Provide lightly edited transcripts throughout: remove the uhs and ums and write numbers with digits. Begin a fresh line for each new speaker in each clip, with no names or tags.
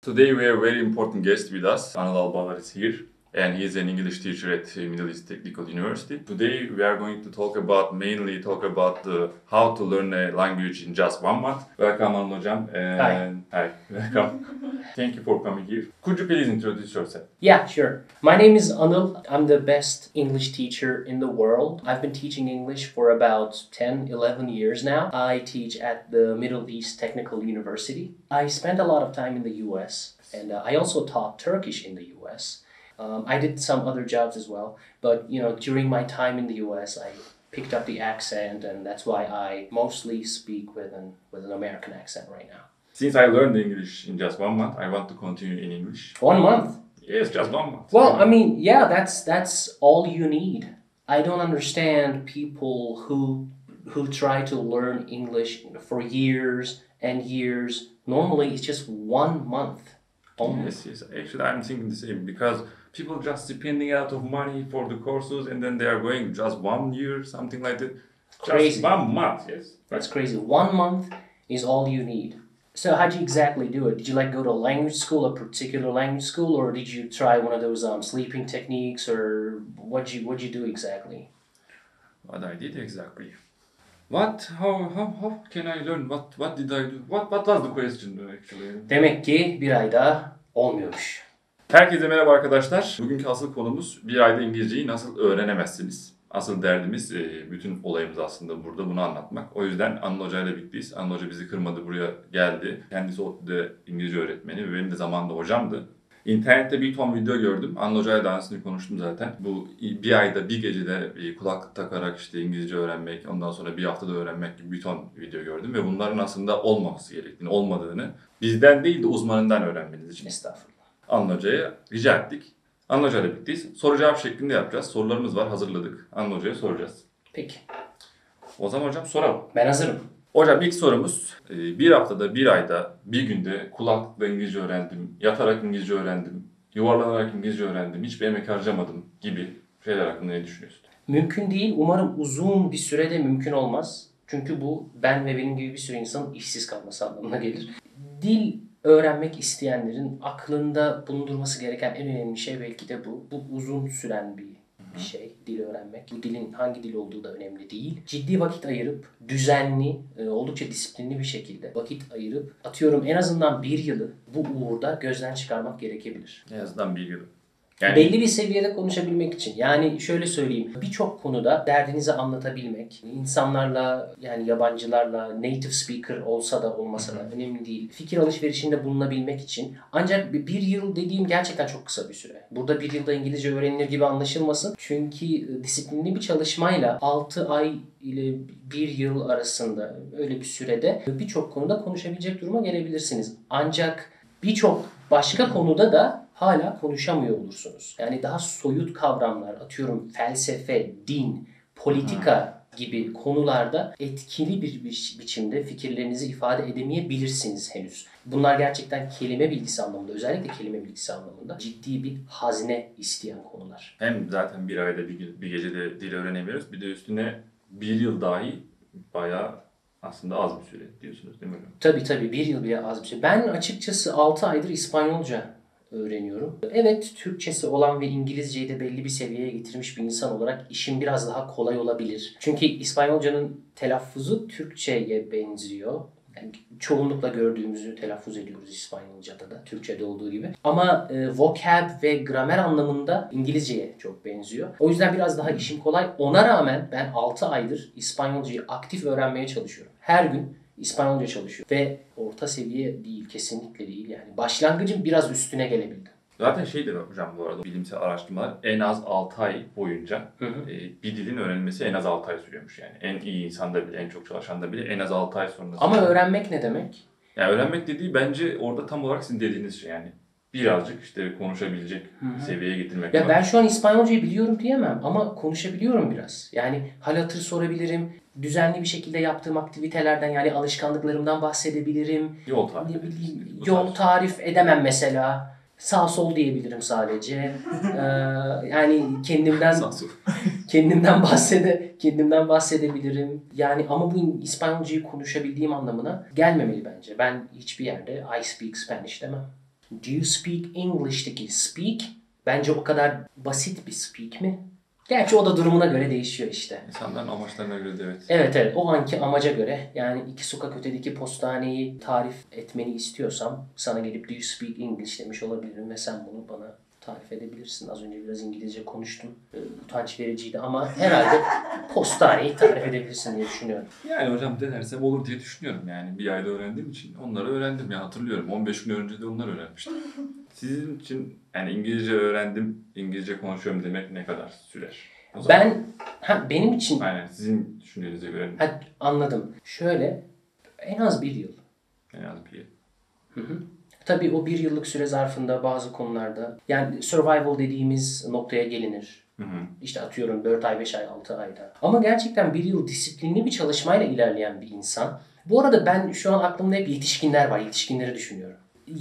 Today we have a very important guest with us. Anıl Albalar is here. And he is an English teacher at Middle East Technical University. Today we are going to mainly talk about how to learn a language in just 1 month. Welcome Anıl Hocam. Hi, welcome. Thank you for coming here. Could you please introduce yourself?
Yeah, sure. My name is Anıl. I'm the best English teacher in the world. I've been teaching English for about 10, 11 years now. I teach at the Middle East Technical University. I spent a lot of time in the US, and I also taught Turkish in the US. I did some other jobs as well, but during my time in the US, I picked up the accent, and that's why I mostly speak with an American accent right now.
Since I learned English in just 1 month, I want to continue in English.
1 month?
Yes, just 1 month.
Well, I mean, yeah, that's all you need. I don't understand people who try to learn English for years and years. Normally, it's just 1 month only.
Yes. Actually, I'm thinking the same because people just spending out of money for the courses and then they are going just 1 year, something like that.
Crazy.
Just 1 month, yes.
That's crazy. 1 month is all you need. So how'd you exactly do it? Did you go to language school, a particular language school, or did you try one of those sleeping techniques, or what'd you do exactly?
What I did exactly. How can I learn? What did I do? What was the question actually?
Demek ki bir ayda olmuyormuş.
Herkese merhaba arkadaşlar. Bugünkü asıl konumuz bir ayda İngilizceyi nasıl öğrenemezsiniz? Asıl derdimiz, bütün olayımız aslında burada bunu anlatmak. O yüzden Anıl Hoca ile birlikteyiz. Anıl Hoca bizi kırmadı, buraya geldi. Kendisi ODTÜ'de İngilizce öğretmeni ve benim de zamanında hocamdı. İnternette bir ton video gördüm. Anıl Hoca'yla daha öncesinde konuştum zaten. Bu bir ayda, bir gecede kulaklık takarak işte İngilizce öğrenmek, ondan sonra bir haftada öğrenmek gibi bir ton video gördüm. Ve bunların aslında olmaması gerektiğini, olmadığını bizden değil de uzmanından öğrenmeniz için
Estağfurullah.
Anıl Hoca'ya rica ettik. Anıl Hoca'yla birlikteyiz. Soru cevap şeklinde yapacağız. Sorularımız var, hazırladık. Anıl Hoca'ya soracağız.
Peki.
O zaman hocam soralım.
Ben hazırım.
Hocam ilk sorumuz, bir haftada, bir ayda, bir günde kulaklıkla İngilizce öğrendim, yatarak İngilizce öğrendim, yuvarlanarak İngilizce öğrendim, hiçbir emek harcamadım gibi şeyler hakkında ne düşünüyorsun?
Mümkün değil. Umarım uzun bir sürede mümkün olmaz. Çünkü bu ben ve benim gibi bir sürü insanın işsiz kalması anlamına gelir. Dil öğrenmek isteyenlerin aklında bulundurması gereken en önemli şey belki de bu. Bu uzun süren bir şey, dil öğrenmek. Bu dilin hangi dil olduğu da önemli değil. Ciddi vakit ayırıp, düzenli, oldukça disiplinli bir şekilde vakit ayırıp, atıyorum en azından 1 yılı bu uğurda gözden çıkarmak gerekebilir.
En azından 1 yıl.
Belli bir seviyede konuşabilmek için. Yani şöyle söyleyeyim. Birçok konuda derdinizi anlatabilmek, insanlarla yani yabancılarla native speaker olsa da olmasa da önemli değil. Fikir alışverişinde bulunabilmek için. Ancak 1 yıl dediğim gerçekten çok kısa bir süre. Burada 1 yılda İngilizce öğrenilir gibi anlaşılmasın. Çünkü disiplinli bir çalışmayla 6 ay ile 1 yıl arasında öyle bir sürede birçok konuda konuşabilecek duruma gelebilirsiniz. Ancak birçok başka konuda da hala konuşamıyor olursunuz. Yani daha soyut kavramlar, atıyorum felsefe, din, politika gibi konularda etkili bir biçimde fikirlerinizi ifade edemeyebilirsiniz henüz. Bunlar gerçekten kelime bilgisi anlamında, özellikle kelime bilgisi anlamında ciddi bir hazne isteyen konular.
Hem zaten bir ayda, bir gecede dil öğrenemiyoruz. Bir de üstüne 1 yıl dahi bayağı aslında az bir süre diyorsunuz değil mi hocam?
Tabii 1 yıl bile az bir süre. Ben açıkçası 6 aydır İspanyolca öğreniyorum. Evet, Türkçesi olan ve İngilizceyi de belli bir seviyeye getirmiş bir insan olarak işim biraz daha kolay olabilir. Çünkü İspanyolcanın telaffuzu Türkçeye benziyor. Yani çoğunlukla gördüğümüzü telaffuz ediyoruz İspanyolca'da da, Türkçe'de olduğu gibi. Ama vocab ve gramer anlamında İngilizceye çok benziyor. O yüzden biraz daha işim kolay. Ona rağmen ben 6 aydır İspanyolcayı aktif öğrenmeye çalışıyorum. Her gün İspanyolca çalışıyor. Ve orta seviye değil, kesinlikle değil yani. Başlangıcın biraz üstüne gelebildim.
Zaten şeydir hocam bu arada, bilimsel araştırmalar en az 6 ay boyunca bir dilin öğrenilmesi en az 6 ay sürüyormuş yani. En iyi insanda bile, en çok çalışanda bile en az 6 ay sonrası.
Ama öğrenmek ne demek?
Yani öğrenmek dediği bence orada tam olarak sizin dediğiniz şey yani. Birazcık işte konuşabilecek seviyeye getirmek.
Ya ben şu an İspanyolcayı biliyorum diyemem ama konuşabiliyorum biraz. Yani hal hatır sorabilirim. Düzenli bir şekilde yaptığım aktivitelerden yani alışkanlıklarımdan bahsedebilirim. Yol tarif edemem mesela. Sağ sol diyebilirim sadece. Yani kendimden bahsedebilirim. Yani ama bu İspanyolcayı konuşabildiğim anlamına gelmemeli bence. Ben hiçbir yerde I speak Spanish demem. Do you speak English'teki speak bence o kadar basit bir speak mi? Gerçi o da durumuna göre değişiyor işte.
İnsanların amaçlarına göre de evet.
Evet o anki amaca göre yani 2 sokak ötedeki postaneyi tarif etmeni istiyorsam sana gelip do you speak English demiş olabilirim ve sen bunu bana tarif edebilirsin. Az önce biraz İngilizce konuştum. Utanç vericiydi ama herhalde postaneyi tarif edebilirsin diye düşünüyorum.
Yani hocam denersem olur diye düşünüyorum yani. Bir ayda öğrendiğim için onları öğrendim ya hatırlıyorum. 15 gün önce de onları öğrenmiştim. Sizin için yani İngilizce öğrendim, İngilizce konuşuyorum demek ne kadar sürer? O zaman,
Benim için
aynen sizin düşüncenize göre
anladım. Şöyle en az 1 yıl.
en az bir yıl.
Tabii o 1 yıllık süre zarfında bazı konularda yani survival dediğimiz noktaya gelinir. İşte atıyorum 4 ay, 5 ay, 6 ayda. Ama gerçekten 1 yıl disiplinli bir çalışmayla ilerleyen bir insan. Bu arada ben şu an aklımda hep yetişkinler var. Yetişkinleri düşünüyorum.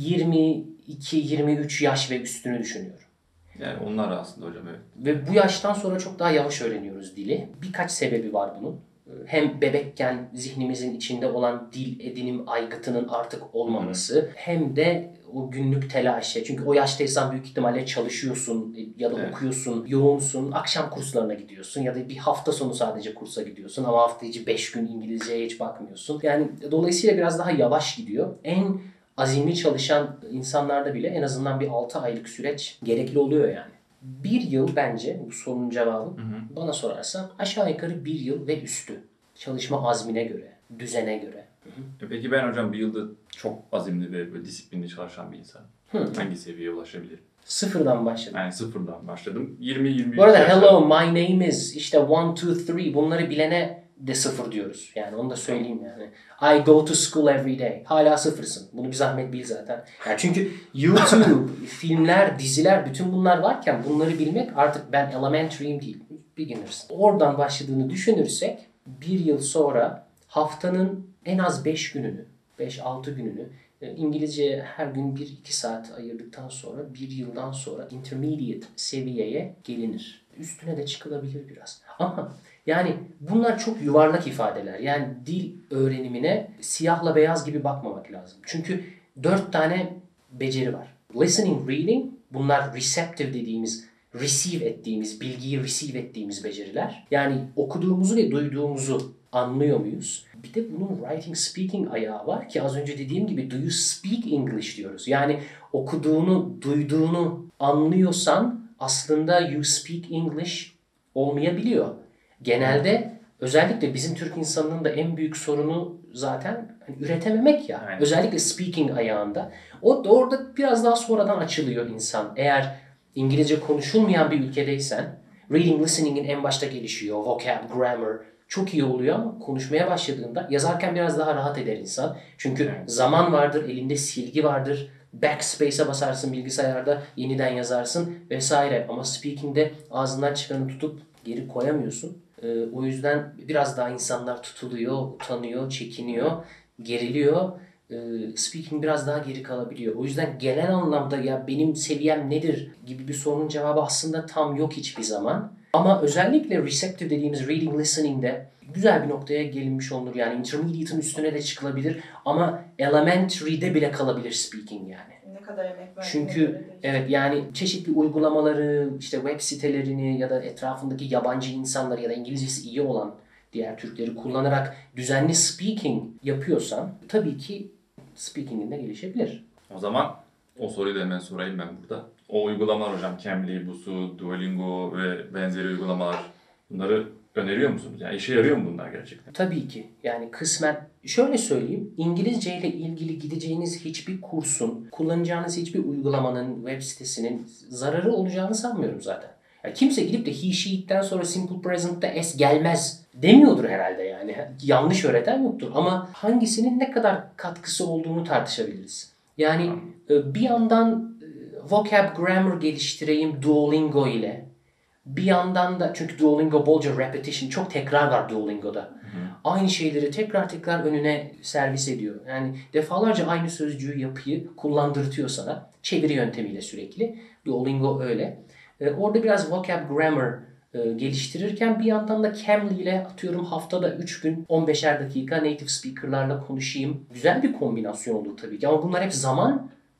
22-23 yaş ve üstünü düşünüyorum.
Yani onlar aslında hocam evet.
Ve bu yaştan sonra çok daha yavaş öğreniyoruz dili. Birkaç sebebi var bunun. Hem bebekken zihnimizin içinde olan dil edinim aygıtının artık olmaması hem de o günlük telaşı. Çünkü o yaştaysan büyük ihtimalle çalışıyorsun ya da okuyorsun, yoğunsun, akşam kurslarına gidiyorsun ya da bir hafta sonu sadece kursa gidiyorsun ama hafta içi 5 gün İngilizceye hiç bakmıyorsun. Yani dolayısıyla biraz daha yavaş gidiyor. En azimli çalışan insanlarda bile en azından bir 6 aylık süreç gerekli oluyor yani. 1 yıl bence bu sorunun cevabı bana sorarsan aşağı yukarı 1 yıl ve üstü. Çalışma azmine göre, düzene göre.
Peki ben hocam bir yılda çok azimli ve böyle disiplinli çalışan bir insanım. Hangi seviyeye ulaşabilirim?
Sıfırdan başladım.
Yani sıfırdan başladım. 20-23
Bu arada
yaşlarında.
hello, my name is, işte 1, 2, 3 bunları bilene de sıfır diyoruz. Yani onu da söyleyeyim yani. I go to school every day. Hala sıfırsın. Bunu bir zahmet bil zaten. Yani çünkü YouTube, filmler, diziler bütün bunlar varken bunları bilmek artık ben elementary'im değil. Beginners. Oradan başladığını düşünürsek 1 yıl sonra haftanın en az 5 gününü, 5-6 gününü İngilizce her gün 1-2 saat ayırdıktan sonra 1 yıldan sonra intermediate seviyeye gelinir. Üstüne de çıkılabilir biraz. Ama yani bunlar çok yuvarlak ifadeler. Yani dil öğrenimine siyahla beyaz gibi bakmamak lazım. Çünkü 4 tane beceri var. Listening, reading, bunlar receptive dediğimiz, receive ettiğimiz, bilgiyi receive ettiğimiz beceriler. Yani okuduğumuzu ve duyduğumuzu anlıyor muyuz? Bir de bunun writing, speaking ayağı var ki az önce dediğim gibi do you speak English diyoruz. Yani okuduğunu, duyduğunu anlıyorsan aslında you speak English olmayabiliyor. Genelde özellikle bizim Türk insanının da en büyük sorunu zaten üretememek ya.
Aynen.
Özellikle speaking ayağında. Orada biraz daha sonradan açılıyor insan. Eğer İngilizce konuşulmayan bir ülkedeysen reading, listening'in en başta gelişiyor. Vocab, grammar çok iyi oluyor ama konuşmaya başladığında yazarken biraz daha rahat eder insan. Çünkü zaman vardır, elinde silgi vardır. Backspace'e basarsın bilgisayarda, yeniden yazarsın vesaire. Ama speaking'de ağzından çıkanı tutup geri koyamıyorsun. O yüzden biraz daha insanlar tutuluyor, utanıyor, çekiniyor, geriliyor. Speaking biraz daha geri kalabiliyor. O yüzden genel anlamda ya benim seviyem nedir gibi bir sorunun cevabı aslında tam yok hiçbir zaman. Ama özellikle receptive dediğimiz reading, listening'de güzel bir noktaya gelinmiş olunur. Yani intermediate'ın üstüne de çıkılabilir ama elementary'de bile kalabilir speaking yani.
Ne kadar emek verdiğine
Çünkü
göre değişiyor.
evet yani çeşitli uygulamaları, işte web sitelerini ya da etrafındaki yabancı insanları ya da İngilizcesi iyi olan diğer Türkleri kullanarak düzenli speaking yapıyorsan tabii ki speaking'in de gelişebilir.
O zaman o soruyu da hemen sorayım ben burada. O uygulamalar hocam Cambly, Busuu, Duolingo ve benzeri uygulamalar bunları öneriyor musunuz? Yani işe yarıyor mu bunlar gerçekten?
Tabii ki. Yani kısmen şöyle söyleyeyim. İngilizce ile ilgili gideceğiniz hiçbir kursun, kullanacağınız hiçbir uygulamanın, web sitesinin zararı olacağını sanmıyorum zaten. Yani kimse gidip de he, she'den sonra simple present'ta s gelmez demiyordur herhalde yani. Yanlış öğreten yoktur ama hangisinin ne kadar katkısı olduğunu tartışabiliriz. Yani bir yandan vocab, grammar geliştireyim Duolingo ile. Bir yandan da çünkü Duolingo bolca repetition, çok tekrar var Duolingo'da. Aynı şeyleri tekrar tekrar önüne servis ediyor. Yani defalarca aynı sözcüğü, yapıyı kullandırtıyor sana. Çeviri yöntemiyle sürekli. Duolingo öyle. Orada biraz vocab, grammar geliştirirken bir yandan da Cambly ile atıyorum haftada 3 gün 15'er dakika native speaker'larla konuşayım. Güzel bir kombinasyon olur tabii ki ama bunlar hep zaman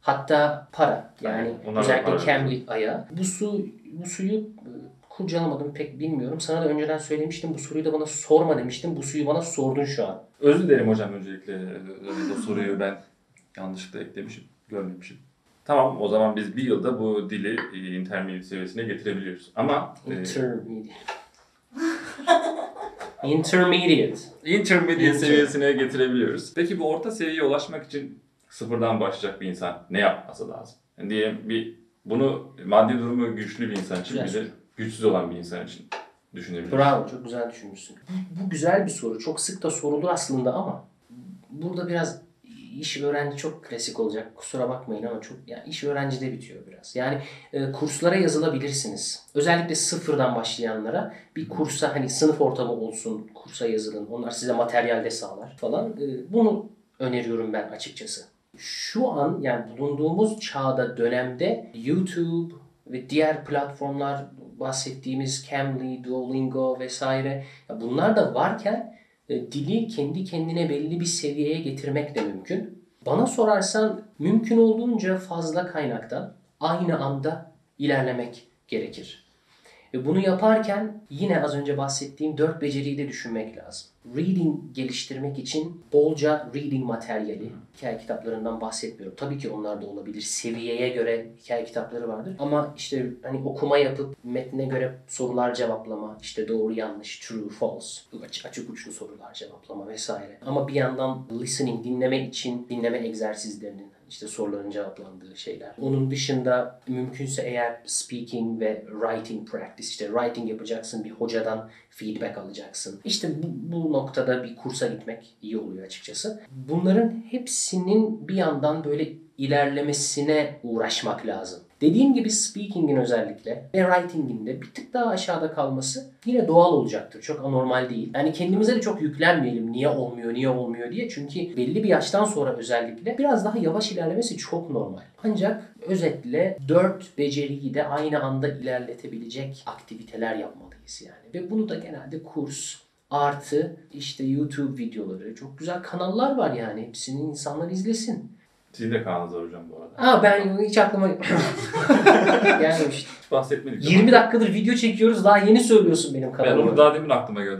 Hatta para. Yani
Onlar da
özellikle
para
Cambly ayağı. Bu suyu kurcalamadım pek bilmiyorum. Sana da önceden söylemiştim. Bu soruyu da bana sorma demiştim. Bu suyu bana sordun şu an.
Özür dilerim hocam öncelikle. Bu soruyu ben yanlışlıkla eklemişim, görmemişim. Tamam, o zaman biz bir yılda bu dili intermediate seviyesine getirebiliyoruz. Ama intermediate seviyesine getirebiliyoruz. Peki bu orta seviyeye ulaşmak için sıfırdan başlayacak bir insan ne yapması lazım? Yani diyelim bunu maddi durumu güçlü bir insan için, bir de güçsüz olan bir insan için düşünebiliriz.
Bravo, çok güzel düşünmüşsün. Bu güzel bir soru. Çok sık da sorulur aslında ama burada biraz iş öğrenci çok klasik olacak. Kusura bakmayın ama çok yani iş öğrencide bitiyor biraz. Yani kurslara yazılabilirsiniz. Özellikle sıfırdan başlayanlara bir kursa hani sınıf ortamı olsun, kursa yazılın. Onlar size materyal de sağlar falan. Bunu öneriyorum ben açıkçası. Şu an yani bulunduğumuz çağda, dönemde YouTube ve diğer platformlar bahsettiğimiz Cambly, Duolingo vesaire bunlar da varken dili kendi kendine belli bir seviyeye getirmek de mümkün. Bana sorarsan mümkün olduğunca fazla kaynaktan aynı anda ilerlemek gerekir. Bunu yaparken yine az önce bahsettiğim 4 beceriyi de düşünmek lazım. Reading geliştirmek için bolca reading materyali, hikaye kitaplarından bahsetmiyorum. Tabii ki onlar da olabilir. Seviyeye göre hikaye kitapları vardır. Ama işte hani okuma yapıp metne göre sorular cevaplama, işte doğru yanlış, true, false, açık uçlu sorular cevaplama vesaire. Ama bir yandan listening, dinleme için dinleme egzersizlerinin, işte soruların cevaplandığı şeyler. Onun dışında mümkünse eğer speaking ve writing practice, işte writing yapacaksın, bir hocadan feedback alacaksın. İşte bu noktada bir kursa gitmek iyi oluyor açıkçası. Bunların hepsinin bir yandan böyle ilerlemesine uğraşmak lazım. Dediğim gibi speaking'in özellikle ve writing'in de bir tık daha aşağıda kalması yine doğal olacaktır. Çok anormal değil. Yani kendimize de çok yüklenmeyelim niye olmuyor diye. Çünkü belli bir yaştan sonra özellikle biraz daha yavaş ilerlemesi çok normal. Ancak özetle 4 beceriyi de aynı anda ilerletebilecek aktiviteler yapmalıyız yani. Ve bunu da genelde kurs artı işte YouTube videoları, çok güzel kanallar var yani. Hepsini insanlar izlesin.
Sizin de kanalınız var hocam bu arada.
Ben hiç aklıma gelmemişti.
Hiç bahsetmedik.
20 dakikadır video çekiyoruz, daha yeni söylüyorsun benim
Ben
kanalımı.
onu daha demin aklıma geldi.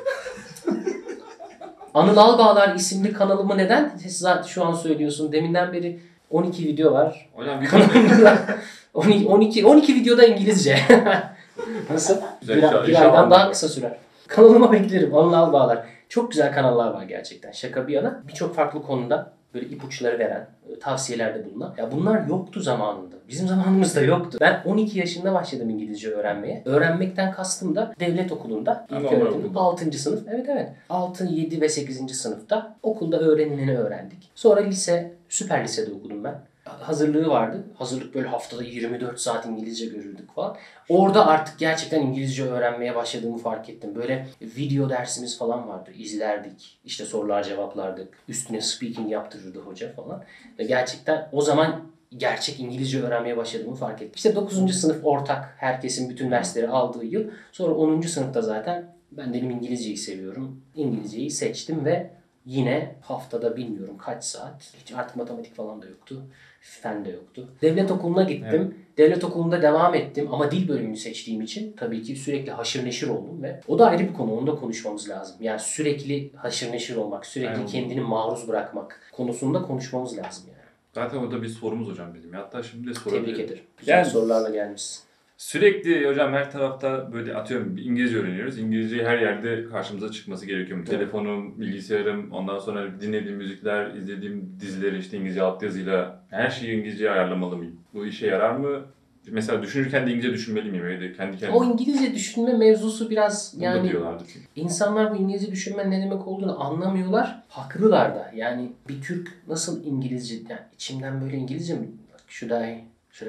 Anıl Albağlar isimli kanalımı neden zaten şu an söylüyorsun? Deminden beri 12 video var.
Hocam
Kanalımda 12 videoda İngilizce. Nasıl? Bir aydan daha kısa sürer. Kanalıma beklerim. Anıl Albağlar. Çok güzel kanallar var gerçekten. Şaka bir yana. Birçok farklı konuda böyle ipuçları veren, tavsiyelerde bulunan. Ya bunlar yoktu zamanında. Bizim zamanımızda yoktu. Ben 12 yaşında başladım İngilizce öğrenmeye. Öğrenmekten kastım da devlet okulunda. İlk öğretim 6. sınıf. Evet. 6, 7 ve 8. sınıfta okulda öğrenileni öğrendik. Sonra süper lisede okudum ben. Hazırlığı vardı. Hazırlık böyle haftada 24 saat İngilizce görürdük falan. Orada artık gerçekten İngilizce öğrenmeye başladığımı fark ettim. Böyle video dersimiz falan vardı. İzlerdik. İşte sorular cevaplardık. Üstüne speaking yaptırırdı hoca falan. Ve gerçekten o zaman gerçek İngilizce öğrenmeye başladığımı fark ettim. İşte 9. sınıf ortak. Herkesin bütün dersleri aldığı yıl. Sonra 10. sınıfta zaten ben dedim İngilizceyi seviyorum. İngilizceyi seçtim ve yine haftada bilmiyorum kaç saat. Hiç artık matematik falan da yoktu. Fen de yoktu. Devlet okuluna gittim. Evet. Devlet okulunda devam ettim ama dil bölümünü seçtiğim için tabii ki sürekli haşır neşir oldum ve o da ayrı bir konu. Onu da konuşmamız lazım. Yani sürekli haşır neşir olmak, sürekli kendini maruz bırakmak konusunda konuşmamız lazım yani.
Zaten o da bir sorumuz hocam bizim. Hatta şimdi de sorabilirim.
Tebrik ederim. Güzel sorularla gelmişsin.
Sürekli hocam her tarafta böyle atıyorum İngilizce öğreniyoruz. İngilizce her yerde karşımıza çıkması gerekiyor. Evet. Telefonum, bilgisayarım, ondan sonra dinlediğim müzikler, izlediğim dizileri işte İngilizce altyazıyla her şeyi İngilizceye ayarlamalı mıyım? Bu işe yarar mı? Mesela düşünürken de İngilizce düşünmeli miyim? Öyle kendi kendime.
O İngilizce düşünme mevzusu biraz yani
çünkü.
İnsanlar bu İngilizce düşünmenin ne demek olduğunu anlamıyorlar. Haklılar da. Yani bir Türk nasıl İngilizce, yani içimden böyle İngilizce mi? Should I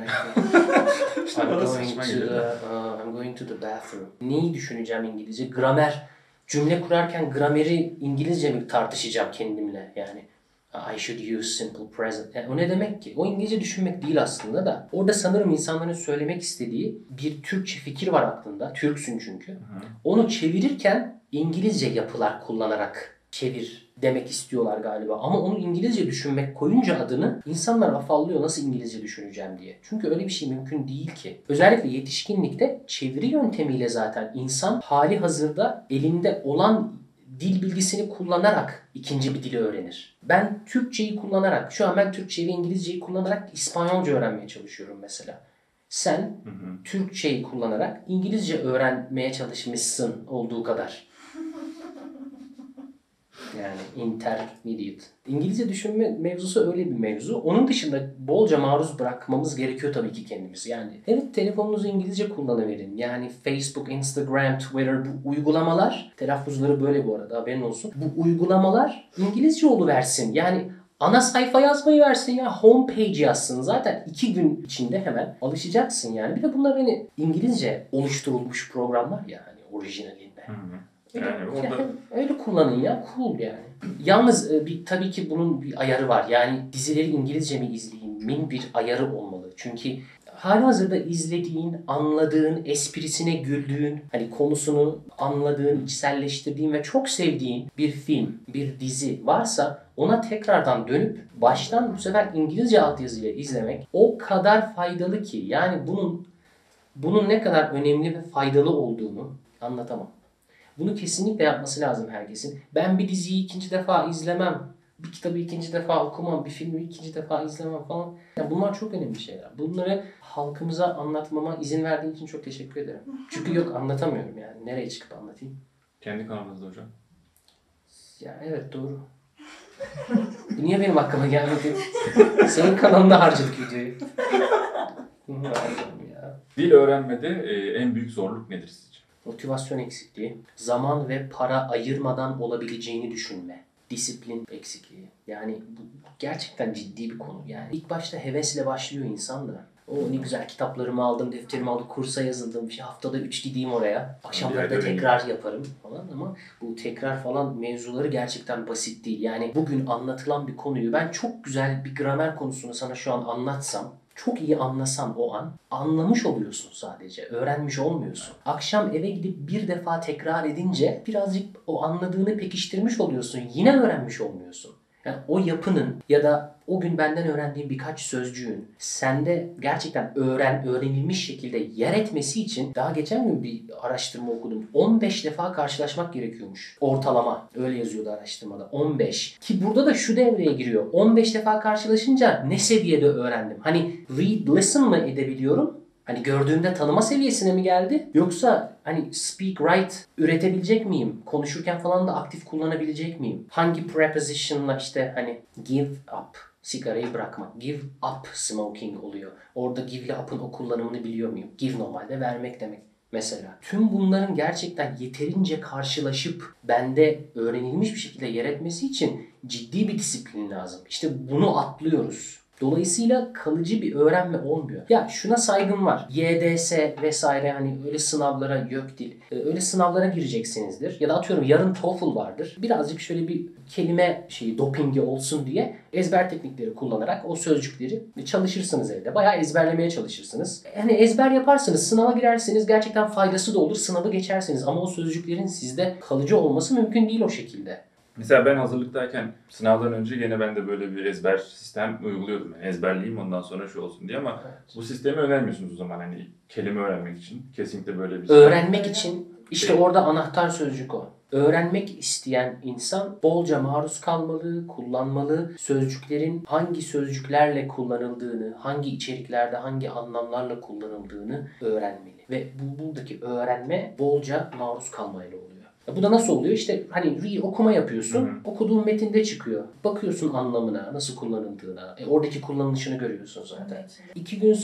I'm going to the bathroom. Neyi düşüneceğim İngilizce? Gramer. Cümle kurarken grameri İngilizce mi tartışacağım kendimle? Yani I should use simple present. Yani o ne demek ki? O İngilizce düşünmek değil aslında da. Orada sanırım insanların söylemek istediği bir Türkçe fikir var aklında. Türksün çünkü. Onu çevirirken İngilizce yapılar kullanarak çevir demek istiyorlar galiba. Ama onu İngilizce düşünmek koyunca adını insanlar afallıyor nasıl İngilizce düşüneceğim diye. Çünkü öyle bir şey mümkün değil ki. Özellikle yetişkinlikte çeviri yöntemiyle zaten insan hali hazırda elinde olan dil bilgisini kullanarak ikinci bir dili öğrenir. Ben Türkçeyi kullanarak, şu an ben Türkçeyi ve İngilizceyi kullanarak İspanyolca öğrenmeye çalışıyorum mesela. Sen Türkçeyi kullanarak İngilizce öğrenmeye çalışmışsın olduğu kadar. Yani intermediate. İngilizce düşünme mevzusu öyle bir mevzu. Onun dışında bolca maruz bırakmamız gerekiyor tabii ki kendimizi. Yani evet, telefonunuzu İngilizce kullanıverin. Yani Facebook, Instagram, Twitter bu uygulamalar, telaffuzları böyle bu arada haberin olsun. Bu uygulamalar İngilizce oluversin. Yani ana sayfa yazmayı versin ya, homepage yazsın. Zaten 2 gün içinde hemen alışacaksın yani. Bir de bunlar hani İngilizce oluşturulmuş programlar ya hani orijinalinde.
Yani orada...
Öyle kullanın ya. Cool yani. Yalnız tabii ki bunun bir ayarı var. Yani dizileri İngilizce mi izleyeyim? Bir ayarı olmalı. Çünkü halihazırda izlediğin, anladığın, esprisine güldüğün, hani konusunu anladığın, içselleştirdiğin ve çok sevdiğin bir film, bir dizi varsa ona tekrardan dönüp baştan bu sefer İngilizce altyazıyla izlemek o kadar faydalı ki. Yani bunun ne kadar önemli ve faydalı olduğunu anlatamam. Bunu kesinlikle yapması lazım herkesin. Ben bir diziyi ikinci defa izlemem, bir kitabı ikinci defa okumam, bir filmi ikinci defa izlemem falan. Yani bunlar çok önemli şeyler. Bunları halkımıza anlatmama izin verdiğin için çok teşekkür ederim. Çünkü yok, anlatamıyorum yani. Nereye çıkıp anlatayım?
Kendi kanalınızda hocam.
Ya evet, doğru. Bu niye benim aklıma gelmedi? Senin kanalında harcadık videoyu. Ya.
Dil öğrenmede en büyük zorluk nedir sizce?
Motivasyon eksikliği, zaman ve para ayırmadan olabileceğini düşünme, disiplin eksikliği. Yani bu gerçekten ciddi bir konu. Yani ilk başta hevesle başlıyor insan da. O ne güzel, kitaplarımı aldım, defterimi aldım, kursa yazıldım. Haftada 3 gideyim oraya. Akşamları da tekrar yaparım falan ama bu tekrar falan mevzuları gerçekten basit değil. Yani bugün anlatılan bir konuyu ben çok güzel bir gramer konusunu sana şu an anlatsam, çok iyi anlasan o an anlamış oluyorsun sadece. Öğrenmiş olmuyorsun. Akşam eve gidip bir defa tekrar edince birazcık o anladığını pekiştirmiş oluyorsun. Yine öğrenmiş olmuyorsun. Yani o yapının ya da o gün benden öğrendiğim birkaç sözcüğün sende gerçekten öğrenilmiş şekilde yer etmesi için daha geçen gün bir araştırma okudum. 15 defa karşılaşmak gerekiyormuş. Ortalama. Öyle yazıyordu araştırmada. 15. Ki burada da şu devreye giriyor. 15 defa karşılaşınca ne seviyede öğrendim? Hani read, listen mı edebiliyorum? Hani gördüğümde tanıma seviyesine mi geldi? Yoksa hani speak, write üretebilecek miyim? Konuşurken falan da aktif kullanabilecek miyim? Hangi preposition'la işte hani give up, sigarayı bırakmak. Give up smoking oluyor. Orada give ile up'ın o kullanımını biliyor muyum? Give normalde vermek demek. Mesela tüm bunların gerçekten yeterince karşılaşıp bende öğrenilmiş bir şekilde yer etmesi için ciddi bir disiplin lazım. İşte bunu atlıyoruz. Dolayısıyla kalıcı bir öğrenme olmuyor. Ya şuna saygım var. YDS vesaire hani öyle sınavlara, YÖKDİL öyle sınavlara gireceksinizdir. Ya da atıyorum yarın TOEFL vardır. Birazcık şöyle bir kelime dopingi olsun diye ezber teknikleri kullanarak o sözcükleri çalışırsınız evde. Bayağı ezberlemeye çalışırsınız. Hani ezber yaparsınız, sınava girerseniz gerçekten faydası da olur. Sınavı geçersiniz ama o sözcüklerin sizde kalıcı olması mümkün değil o şekilde.
Mesela ben hazırlıktayken sınavdan önce gene ben de böyle bir ezber sistem uyguluyordum. Yani ezberleyeyim ondan sonra şu olsun diye ama bu sistemi önermiyorsunuz o zaman hani kelime öğrenmek için. Kesinlikle böyle bir sistem.
Öğrenmek için işte orada anahtar sözcük o. Öğrenmek isteyen insan bolca maruz kalmalı, kullanmalı. Sözcüklerin hangi sözcüklerle kullanıldığını, hangi içeriklerde, hangi anlamlarla kullanıldığını öğrenmeli. Ve buradaki öğrenme bolca maruz kalmayla oluyor. Bu da nasıl oluyor? İşte hani okuma yapıyorsun. Hı-hı. Okuduğun metinde çıkıyor. Bakıyorsun anlamına, nasıl kullanıldığına. Oradaki kullanılışını görüyorsun zaten. Evet. 2 gün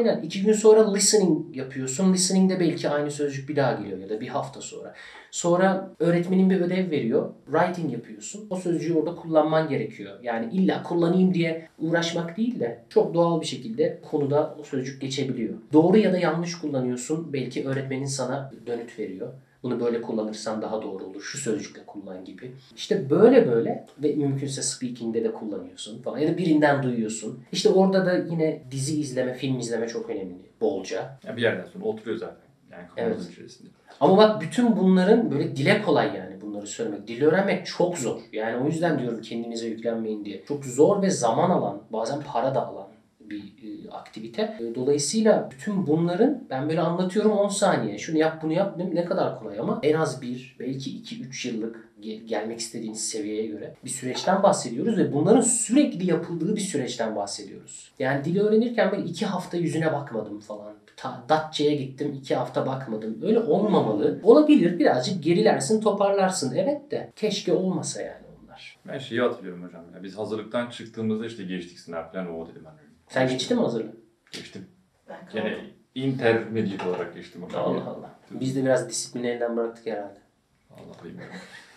sonra listening yapıyorsun. Listening'de belki aynı sözcük bir daha geliyor ya da bir hafta sonra. Sonra öğretmenin bir ödev veriyor. Writing yapıyorsun. O sözcüğü orada kullanman gerekiyor. Yani illa kullanayım diye uğraşmak değil de çok doğal bir şekilde konuda o sözcük geçebiliyor. Doğru ya da yanlış kullanıyorsun. Belki öğretmenin sana dönüt veriyor. Bunu böyle kullanırsan daha doğru olur. Şu sözcükle kullan gibi. İşte böyle ve mümkünse speaking'de de kullanıyorsun falan. Ya da birinden duyuyorsun. İşte orada da yine dizi izleme, film izleme çok önemli. Bolca.
Ya bir yerden sonra oturuyor zaten. Yani kafamızın içerisinde.
Ama bak bütün bunların böyle dile kolay yani. bunları söylemek. Dil öğrenmek çok zor. Yani o yüzden diyorum kendinize yüklenmeyin diye. Çok zor ve zaman alan, bazen para da alan bir aktivite. Dolayısıyla bütün bunların ben böyle anlatıyorum 10 saniye. Şunu yap bunu yap ne kadar kolay ama en az bir belki 2-3 yıllık gelmek istediğiniz seviyeye göre bir süreçten bahsediyoruz ve bunların sürekli yapıldığı bir süreçten bahsediyoruz. Yani dili öğrenirken böyle 2 hafta yüzüne bakmadım falan. Datça'ya gittim 2 hafta bakmadım. Öyle olmamalı. Olabilir birazcık gerilersin toparlarsın. Evet de keşke olmasa yani onlar.
Ben şeyi hatırlıyorum hocam. Ya biz hazırlıktan çıktığımızda işte geçtik sınav falan o dedim ben.
Sen geçtin mi hazırlığı?
Geçtim.
Ben
Gene
kaldım.
intermediate olarak geçtim hocam.
Allah Allah. Biz de biraz disiplini elden bıraktık herhalde.
Allah bilmiyorum.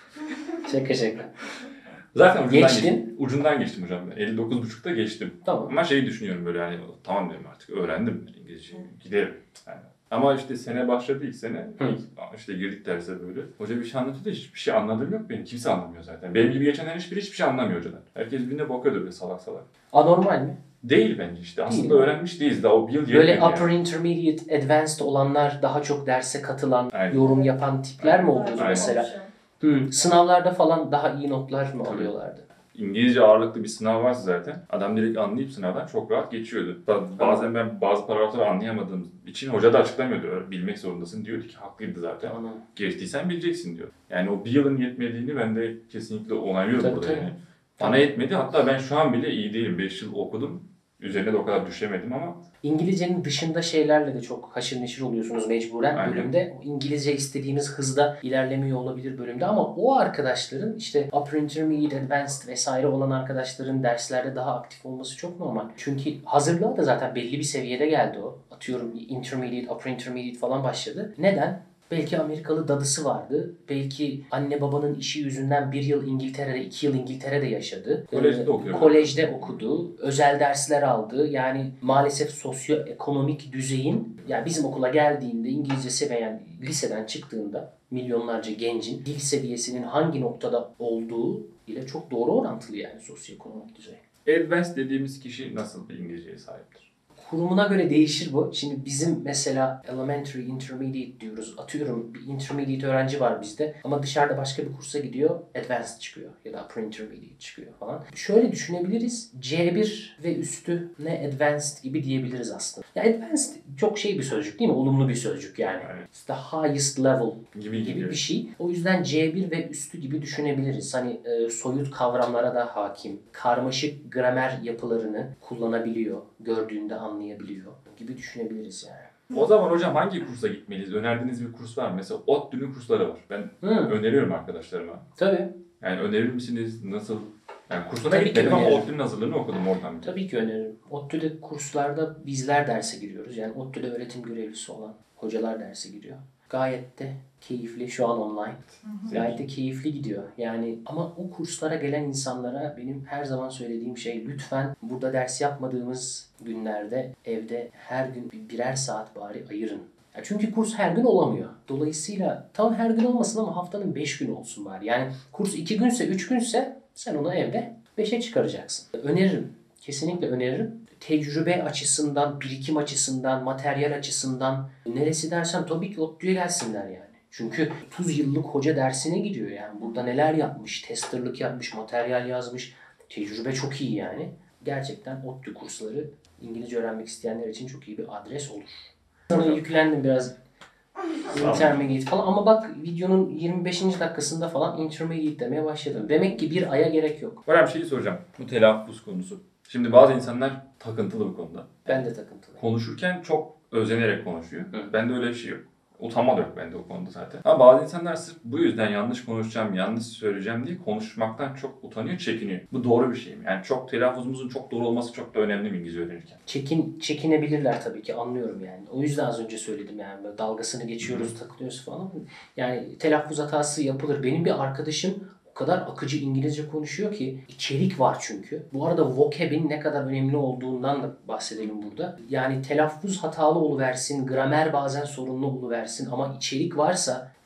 Şaka.
Zaten ucundan
Geçtin.
geçtim. Ucundan geçtim hocam ben. 59.5'ta geçtim.
Tamam.
Ama şeyi düşünüyorum böyle yani tamam diyorum artık öğrendim İngilizce giderim. Yani. Ama işte sene başladı ilk sene. İşte girdik derse böyle. Hoca bir şey anlatıyor da hiçbir şey anladığım yok benim. Kimse anlamıyor zaten. Benim gibi geçenler hiçbir şey anlamıyor hocadan. Herkes birbirine bakıyordu böyle salak salak.
Anormal mi?
Değil bence işte. Aslında
Değil.
öğrenmiş değiliz. Daha o bir yıl
Böyle
yetmedi
upper
yani.
intermediate, advanced olanlar daha çok derse katılan,
Aynen.
yorum yapan tipler mi oluyordu
Aynen.
mesela? Sınavlarda falan daha iyi notlar mı
Tabii.
alıyorlardı?
İngilizce ağırlıklı bir sınav varsa zaten adam direkt anlayıp sınavdan çok rahat geçiyordu. Bazen ben bazı paragrafları anlayamadığım için hoca da açıklamıyordu. Öyle bilmek zorundasın diyordu ki haklıydı zaten.
Anladım.
Geçtiysen bileceksin diyor. Yani o bir yılın yetmediğini ben de kesinlikle onaylıyorum
Tabii,
burada
tabii.
yani. Bana yetmedi. Hatta ben şu an bile iyi değilim. 5 yıl okudum. Üzerine de o kadar düşemedim ama
İngilizcenin dışında şeylerle de çok haşır neşir oluyorsunuz mecburen
Aynen.
bölümde. İngilizce istediğimiz hızda ilerlemiyor olabilir bölümde ama o arkadaşların işte upper intermediate, advanced vesaire olan arkadaşların derslerde daha aktif olması çok normal. Çünkü hazırlığa da zaten belli bir seviyede geldi o. Atıyorum intermediate, upper intermediate falan başladı. Neden? Belki Amerikalı dadısı vardı. Belki anne babanın işi yüzünden 1 yıl İngiltere'de, 2 yıl İngiltere'de yaşadı.
Kolejde okuyor.
Kolejde okudu. Özel dersler aldı. Yani maalesef sosyoekonomik düzeyin, yani bizim okula geldiğinde İngilizce seviyen liseden çıktığında milyonlarca gencin dil seviyesinin hangi noktada olduğu ile çok doğru orantılı yani sosyoekonomik düzey.
Advanced dediğimiz kişi nasıl bir İngilizceye sahiptir?
Kurumuna göre değişir bu. Şimdi bizim mesela elementary, intermediate diyoruz. Atıyorum bir intermediate öğrenci var bizde ama dışarıda başka bir kursa gidiyor, advanced çıkıyor ya da upper intermediate çıkıyor falan. Şöyle düşünebiliriz. C1 ve üstü ne advanced gibi diyebiliriz aslında. Ya advanced çok şey bir sözcük değil mi? Olumlu bir sözcük yani.
Evet.
It's the highest level
Gibi
gibi bir şey. O yüzden C1 ve üstü gibi düşünebiliriz. Hani soyut kavramlara da hakim, karmaşık gramer yapılarını kullanabiliyor, gördüğünde anlayabiliyor gibi düşünebiliriz yani.
O zaman hocam hangi kursa gitmeliyiz? Önerdiğiniz bir kurs var mı? Mesela ODTÜ'nün kursları var. Ben öneriyorum arkadaşlarıma.
Tabii.
Yani önerir misiniz? Nasıl? Yani kursuna
Tabii ki
gitmedim ama
öneririm.
ODTÜ'nün hazırlığını okudum oradan.
Tabii ki öneririm. ODTÜ'de kurslarda bizler derse giriyoruz. Yani ODTÜ'de öğretim görevlisi olan hocalar derse giriyor. Gayet de keyifli şu an online. Gayet de keyifli gidiyor. Yani ama o kurslara gelen insanlara benim her zaman söylediğim şey lütfen burada ders yapmadığımız günlerde evde her gün birer saat bari ayırın. Ya çünkü kurs her gün olamıyor. Dolayısıyla tam her gün olmasın ama haftanın 5 gün olsun bari. Yani kurs 2 günse 3 günse sen onu evde 5'e çıkaracaksın. Öneririm. Kesinlikle öneririm. Tecrübe açısından, birikim açısından, materyal açısından neresi dersen tabii ki ODTÜ'ye gelsinler yani. Çünkü 30 yıllık hoca dersine gidiyor yani. Burada neler yapmış, testerlık yapmış, materyal yazmış. Tecrübe çok iyi yani. Gerçekten ODTÜ kursları İngilizce öğrenmek isteyenler için çok iyi bir adres olur. Sonra yüklendim biraz intermediate falan ama bak videonun 25. dakikasında falan intermediate demeye başladım. Demek ki bir aya gerek yok.
Hocam şeyi soracağım. Bu telaffuz konusu. Şimdi bazı insanlar takıntılı bu konuda.
Ben de takıntılı.
Konuşurken çok özenerek konuşuyor.
Hı.
Bende öyle bir şey yok. Utanma da yok bende o konuda zaten. Ama bazı insanlar sırf bu yüzden yanlış konuşacağım, yanlış söyleyeceğim diye konuşmaktan çok utanıyor, çekiniyor. Bu doğru bir şey mi? Yani çok telaffuzumuzun çok doğru olması çok da önemli mi İngilizce öğrenirken?
Çekinebilirler tabii ki, anlıyorum yani. O yüzden az önce söyledim yani böyle dalgasını geçiyoruz, takılıyoruz falan. Yani telaffuz hatası yapılır. Benim bir arkadaşım o kadar akıcı İngilizce konuşuyor ki içerik var çünkü. Bu arada vocab'in ne kadar önemli olduğundan da bahsedelim burada. Yani telaffuz hatalı oluversin, gramer bazen sorunlu oluversin ama içerik varsa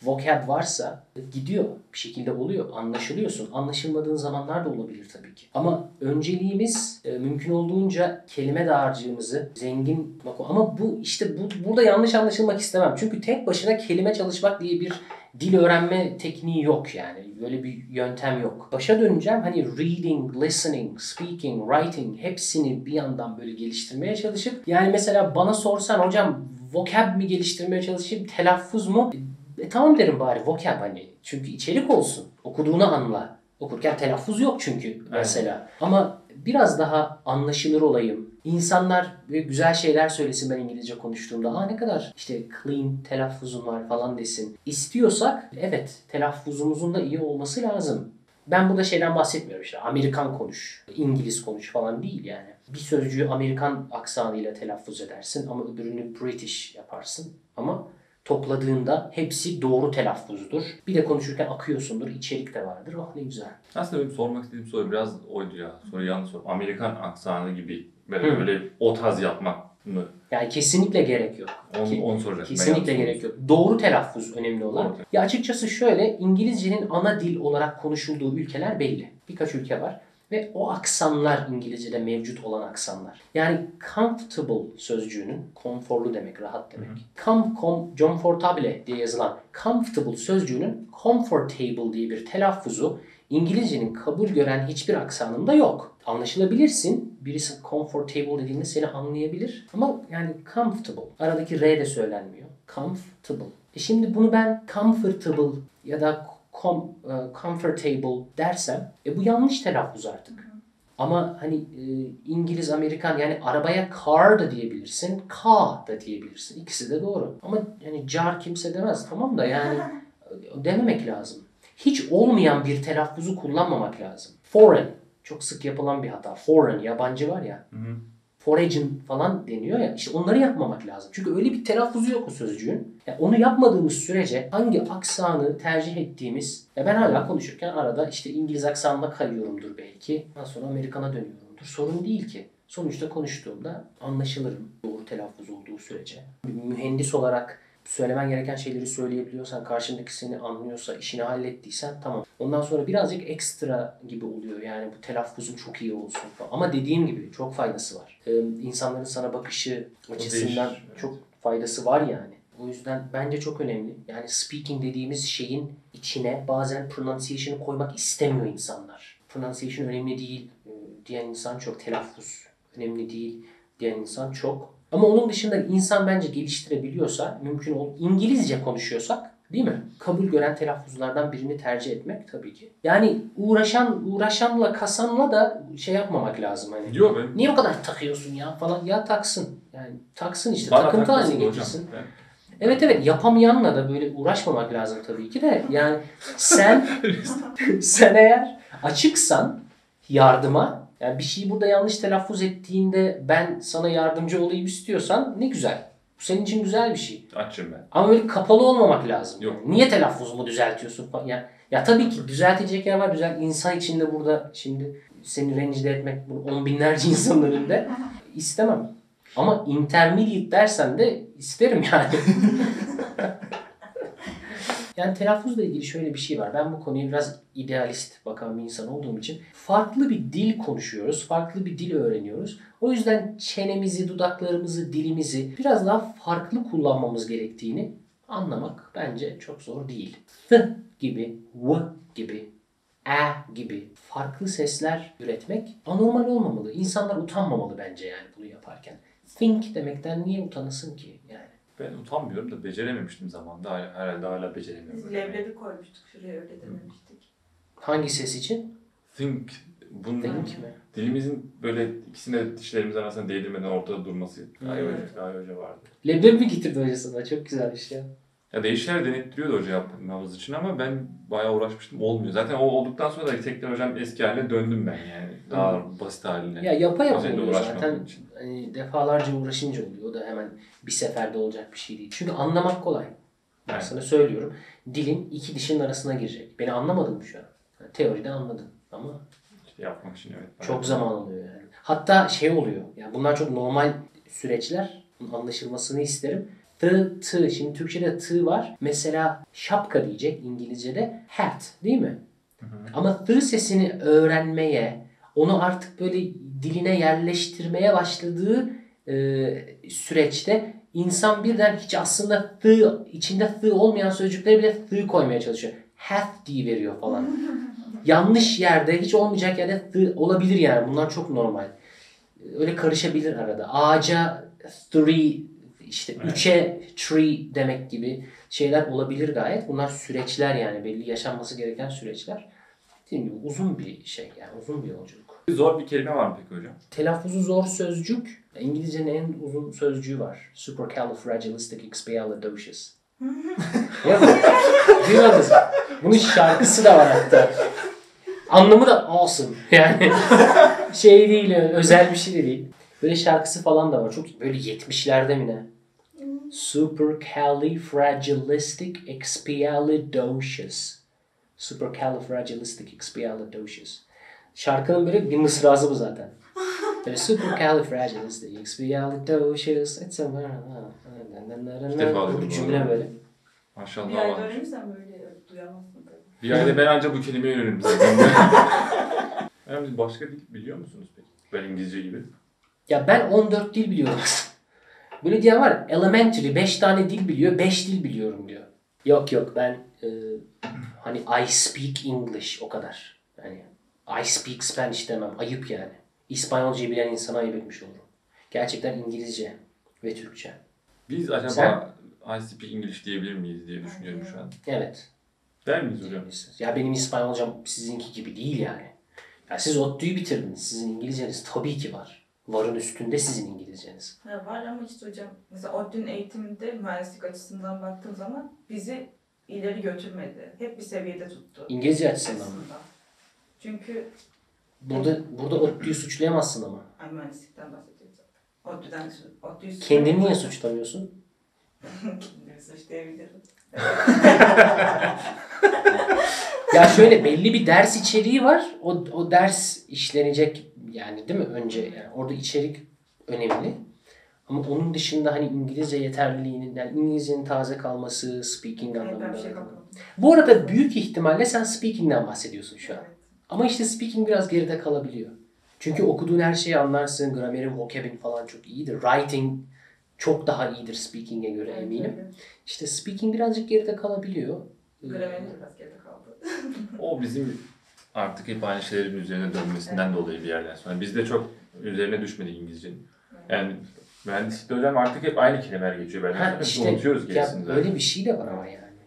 vocab varsa gidiyor. Bir şekilde oluyor. Anlaşılıyorsun. Anlaşılmadığın zamanlar da olabilir tabii ki. Ama önceliğimiz mümkün olduğunca kelime dağarcığımızı zengin... Ama bu işte burada yanlış anlaşılmak istemem. Çünkü tek başına kelime çalışmak diye bir dil öğrenme tekniği yok yani. Böyle bir yöntem yok. Başa döneceğim. Hani reading, listening, speaking, writing hepsini bir yandan böyle geliştirmeye çalışıp yani mesela bana sorsan hocam vocab mi geliştirmeye çalışayım, telaffuz mu? Tamam derim bari vocab hani. Çünkü içerik olsun. Okuduğunu anla. Okurken telaffuz yok çünkü mesela. Evet. Ama biraz daha anlaşılır olayım. İnsanlar güzel şeyler söylesin ben İngilizce konuştuğumda. Ne kadar işte clean telaffuzum var falan desin. İstiyorsak evet telaffuzumuzun da iyi olması lazım. Ben burada şeyden bahsetmiyorum işte Amerikan konuş, İngiliz konuş falan değil yani. Bir sözcüğü Amerikan aksanıyla telaffuz edersin ama öbürünü British yaparsın. Ama topladığında hepsi doğru telaffuzdur. Bir de konuşurken akıyorsundur, içerik de vardır. Ne güzel.
Aslında benim sormak istediğim soru biraz oydu ya. Soruyu yanlış sordum. Amerikan aksanı gibi böyle o tarz yapmak mı?
Yani kesinlikle gerek yok.
Onu soracağım.
Kesinlikle gerek yok. Doğru telaffuz önemli olan. Doğru. Ya açıkçası şöyle, İngilizcenin ana dil olarak konuşulduğu ülkeler belli. Birkaç ülke var. Ve o aksanlar İngilizce'de mevcut olan aksanlar. Yani comfortable sözcüğünün, konforlu demek, rahat demek. Comfortable diye yazılan comfortable sözcüğünün comfortable diye bir telaffuzu İngilizcenin kabul gören hiçbir aksanında yok. Anlaşılabilirsin. Birisi comfortable dediğinde seni anlayabilir. Ama yani comfortable. Aradaki R de söylenmiyor. Comfortable. Şimdi bunu ben comfortable ya da comfortable dersem bu yanlış telaffuz artık. Ama hani İngiliz, Amerikan yani arabaya car da diyebilirsin, car da diyebilirsin. İkisi de doğru. Ama yani car kimse demez tamam da yani dememek lazım. Hiç olmayan bir telaffuzu kullanmamak lazım. Foreign çok sık yapılan bir hata. Foreign yabancı var ya. Foreign falan deniyor ya. İşte onları yapmamak lazım. Çünkü öyle bir telaffuzu yok o sözcüğün. Yani onu yapmadığımız sürece hangi aksanı tercih ettiğimiz ben hala konuşurken arada işte İngiliz aksanına kayıyorumdur belki. Ondan sonra Amerikan'a dönüyorumdur. Sorun değil ki. Sonuçta konuştuğumda anlaşılırım doğru telaffuz olduğu sürece. Bir mühendis olarak söylemen gereken şeyleri söyleyebiliyorsan, karşındaki seni anlıyorsa, işini hallettiysen tamam. Ondan sonra birazcık ekstra gibi oluyor. Yani bu telaffuzun çok iyi olsun falan. Ama dediğim gibi çok faydası var. İnsanların sana bakışı açısından çok faydası var yani. O yüzden bence çok önemli. Yani speaking dediğimiz şeyin içine bazen pronunciation'ı koymak istemiyor insanlar. Pronunciation önemli değil diyen insan çok. Telaffuz önemli değil diyen insan çok. Ama onun dışında insan bence geliştirebiliyorsa, mümkün İngilizce konuşuyorsak değil mi? Kabul gören telaffuzlardan birini tercih etmek tabii ki. Yani uğraşanla kasanla da şey yapmamak lazım hani.
Yok be.
Niye o kadar takıyorsun ya falan. Ya taksın. Yani taksın işte. Takıntı haline getirsin. Evet yapamayanla da böyle uğraşmamak lazım tabii ki de. Yani sen eğer açıksan yardıma yani bir şeyi burada yanlış telaffuz ettiğinde ben sana yardımcı olayım istiyorsan ne güzel. Bu senin için güzel bir şey.
Açım ben.
Ama böyle kapalı olmamak lazım.
Yok.
Yani niye telaffuzumu düzeltiyorsun falan. Ya tabii ki düzeltecek yer var. Güzel insan içinde burada şimdi seni rencide etmek bu on binlerce insanın önünde istemem. Ama intermediate dersen de isterim yani. Yani telaffuzla ilgili şöyle bir şey var. Ben bu konuya biraz idealist bakan bir insan olduğum için farklı bir dil konuşuyoruz. Farklı bir dil öğreniyoruz. O yüzden çenemizi, dudaklarımızı, dilimizi biraz daha farklı kullanmamız gerektiğini anlamak bence çok zor değil. Th gibi, v gibi, a gibi farklı sesler üretmek anormal olmamalı. İnsanlar utanmamalı bence yani bunu yaparken. Think demekten niye utanasın ki yani?
Ben utanmıyorum da becerememiştim zamanında. Herhalde hala beceremiyorum.
Biz leblebi koymuştuk şuraya öyle dememiştik.
Hangi ses için?
Think. Bunun
Think mi?
dilimizin böyle ikisine dişlerimiz arasında değdirmeden ortada durması. Gaye Hoca vardı.
Leblebi mi getirdi hoca sana? Çok güzelmiş ya.
Ya değişikler denettiriyordu hoca yapmamız için ama ben bayağı uğraşmıştım. Olmuyor. Zaten o olduktan sonra da tekrar hocam eski haline döndüm ben yani. Daha basit haline.
Ya yapa
Özellikle
oluyor zaten.
uğraşmadığım için.
Hani defalarca uğraşınca oluyor. O da hemen bir seferde olacak bir şey değil. Çünkü anlamak kolay. Ben
Evet.
sana söylüyorum. Dilin iki dişin arasına girecek. Beni anlamadın mı şu an? Yani teoride anladın ama
İşte yapmak için evet.
çok zaman alıyor yani. Hatta şey oluyor. Yani bunlar çok normal süreçler. Bunun anlaşılmasını isterim. Tı. Şimdi Türkçe'de tı var. Mesela şapka diyecek İngilizce'de hat değil mi? Ama tı sesini öğrenmeye, onu artık böyle diline yerleştirmeye başladığı süreçte insan birden hiç aslında içinde olmayan sözcükleri bile koymaya çalışıyor. Have diye veriyor falan. Yanlış yerde, hiç olmayacak yerde olabilir yani. Bunlar çok normal. Öyle karışabilir arada. Ağaca three, işte üçe tree demek gibi şeyler olabilir gayet. Bunlar süreçler yani. Belli yaşanması gereken süreçler. Dediğim gibi uzun bir şey yani. Uzun bir yolculuk.
Zor bir kelime var mı peki hocam?
Telaffuzu zor sözcük. İngilizcenin en uzun sözcüğü var. Supercalifragilisticexpialidocious. Ya duymadınız. Bunun şarkısı da var hatta. Anlamı da awesome. Yani şey değil, özel bir şey de değil. Böyle şarkısı falan da var. Çok böyle 70'lerde mi ne? Supercalifragilisticexpialidocious. Supercalifragilisticexpialidocious. Şarkının böyle bir mısrası bu zaten. Böyle supercalifragilisticexpialidocious. It's a
İlk defa duydum
bu cümle böyle.
Maşallah
Bir ayda
varmış.
öğrenirsen böyle duyamazsın tabii.
Bir ayda ben ancak bu kelimeyi öğrenirim zaten. Yani siz başka dil biliyor musunuz peki? Ben İngilizce gibi.
Ya ben 14 dil biliyorum. Böyle diyen var. Elementary 5 tane dil biliyor. 5 dil biliyorum diyor. Yok ben hani I speak English o kadar. Yani I speak Spanish demem. Ayıp yani. İspanyolcayı bilen insana ayıp etmiş olurum. Gerçekten İngilizce ve Türkçe.
Biz acaba I speak English diyebilir miyiz diye düşünüyorum şu an.
Evet.
Der miyiz hocam?
Ya benim İspanyolcam sizinki gibi değil yani. Ya siz ODTÜ'yü bitirdiniz. Sizin İngilizceniz tabii ki var. Varın üstünde sizin İngilizceniz.
Ha, var ama işte hocam mesela ODTÜ'nün eğitiminde mühendislik açısından baktığım zaman bizi ileri götürmedi. Hep bir seviyede tuttu.
İngilizce açısından mı?
Aslında. Çünkü
Burada ODTÜ'yü suçlayamazsın ama.
mühendislikten bahsediyoruz zaten. ODTÜ'yü
Kendini niye suçlamıyorsun?
Kendimi suçlayabilirim.
Ya şöyle belli bir ders içeriği var. O ders işlenecek yani değil mi? Önce yani orada içerik önemli. Ama onun dışında hani İngilizce yeterliliğinin, yani İngilizcenin taze kalması, speaking
Ben bir
anlamında.
şey kapamadım.
Bu arada büyük ihtimalle sen speaking'den bahsediyorsun şu an.
Evet.
Ama işte speaking biraz geride kalabiliyor. Çünkü okuduğun her şeyi anlarsın. Gramerin, vocabin falan çok iyidir. Writing çok daha iyidir speaking'e göre
Evet,
eminim.
öyle.
İşte speaking birazcık geride kalabiliyor.
Gramerim de biraz geride kaldı.
O bizim artık hep aynı şeylerin üzerine dönmesinden dolayı bir yerden sonra. Biz de çok üzerine düşmedik İngilizcenin. Yani mühendislikte hocam artık hep aynı kelimeler geçiyor. Ben
İşte
unutuyoruz
ya
gerisini zaten.
öyle bir şey de var ama yani.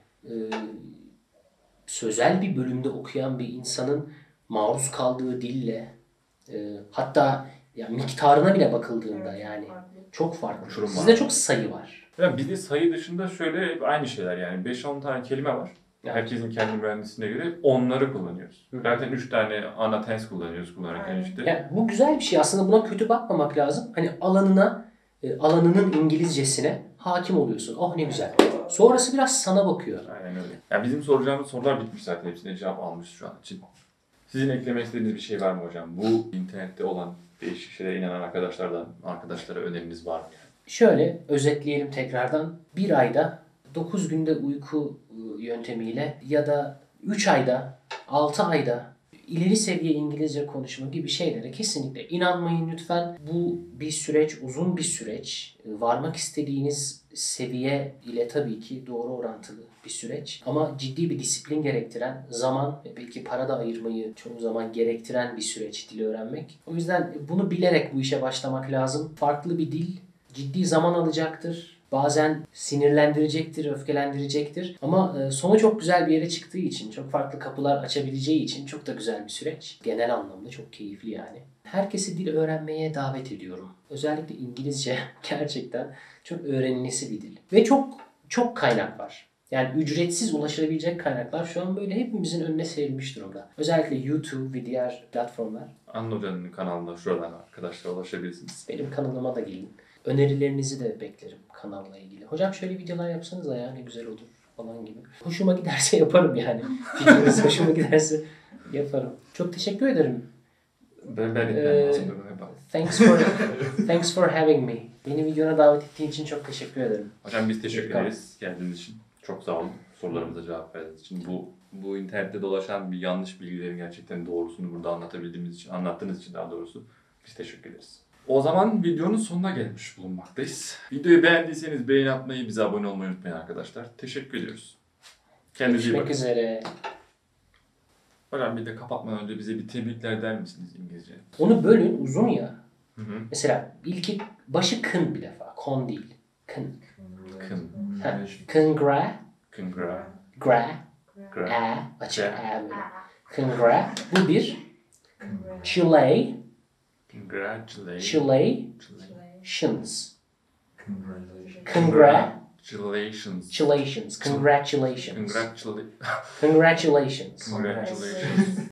Sözel bir bölümde okuyan bir insanın maruz kaldığı dille hatta ya miktarına bile bakıldığında
Evet,
yani
farklı.
çok farklı.
Uçurum var.
Sizde çok sayı var.
Yani bizde sayı dışında şöyle hep aynı şeyler yani 5-10 tane kelime var.
Evet.
Herkesin kendi mühendisliğine göre onları kullanıyoruz.
Hı.
Zaten 3 tane ana tens kullanıyoruz kullanırken
Aynen.
işte.
Yani bu güzel bir şey. Aslında buna kötü bakmamak lazım. Hani alanının İngilizcesine hakim oluyorsun. Oh ne güzel. Sonrası biraz sana bakıyor.
Aynen öyle. Yani bizim soracağımız sorular bitmiş zaten. Hepsine cevap almış şu an için. Sizin eklemek istediğiniz bir şey var mı hocam? Bu internette olan değişik şeylere inanan arkadaşlara öneriniz var mı?
Şöyle özetleyelim tekrardan. Bir ayda 9 günde uyku yöntemiyle ya da 3 ayda, 6 ayda ileri seviye İngilizce konuşma gibi şeylere kesinlikle inanmayın lütfen. Bu bir süreç, uzun bir süreç. Varmak istediğiniz seviye ile tabii ki doğru orantılı bir süreç. Ama ciddi bir disiplin gerektiren, zaman ve belki para da ayırmayı çoğu zaman gerektiren bir süreç dili öğrenmek. O yüzden bunu bilerek bu işe başlamak lazım. Farklı bir dil ciddi zaman alacaktır. Bazen sinirlendirecektir, öfkelendirecektir. Ama sonu çok güzel bir yere çıktığı için, çok farklı kapılar açabileceği için çok da güzel bir süreç. Genel anlamda çok keyifli yani. Herkesi dil öğrenmeye davet ediyorum. Özellikle İngilizce gerçekten çok öğrenilesi bir dil. Ve çok kaynak var. Yani ücretsiz ulaşılabilecek kaynaklar şu an böyle hepimizin önüne serilmiş durumda. Özellikle YouTube ve diğer platformlar.
Anıl Hoca'nın kanalında şuradan arkadaşlar ulaşabilirsiniz.
Benim kanalıma da gelin. Önerilerinizi de beklerim kanalla ilgili. Hocam şöyle videolar yapsanız da ya ne güzel olur falan gibi. Hoşuma giderse yaparım yani. Fikriniz hoşuma giderse yaparım. Çok teşekkür ederim
Ben etmem lazım.
Thanks for having me. Beni videona davet ettiğin için çok teşekkür ederim.
Hocam biz teşekkür ederiz geldiğiniz için. Çok sağ olun sorularımıza cevap verdiğiniz için. Bu internette dolaşan bir yanlış bilgilerin gerçekten doğrusunu burada anlattığınız için daha doğrusu biz teşekkür ederiz. O zaman videonun sonuna gelmiş bulunmaktayız. Videoyu beğendiyseniz beğeni atmayı, bize abone olmayı unutmayın arkadaşlar. Teşekkür ediyoruz. Kendinize iyi bakın.
Görüşmek üzere.
Hocam bir de kapatmadan önce bize bir tebrikler der misiniz İngilizce?
Onu bölün, uzun ya.
Hı.
Mesela ilki başı kın bir defa. Kon değil. Kın. Ha, Congra.
Congra.
Gra.
Gra.
Açık böyle. Congra. Bu bir. Chile.
Congratulations.
Congratulations. Congratulations.
Congratulations.
Congratulations.